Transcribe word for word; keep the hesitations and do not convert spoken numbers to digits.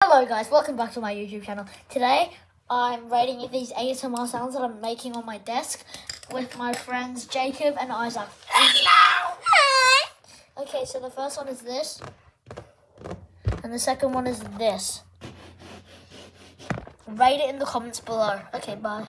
Hello guys, welcome back to my YouTube channel. Today I'm rating these A S M R sounds that I'm making on my desk with my friends Jacob and Isaac. Hello! Hi! Okay, so the first one is this. And the second one is this. Rate it in the comments below. Okay, bye.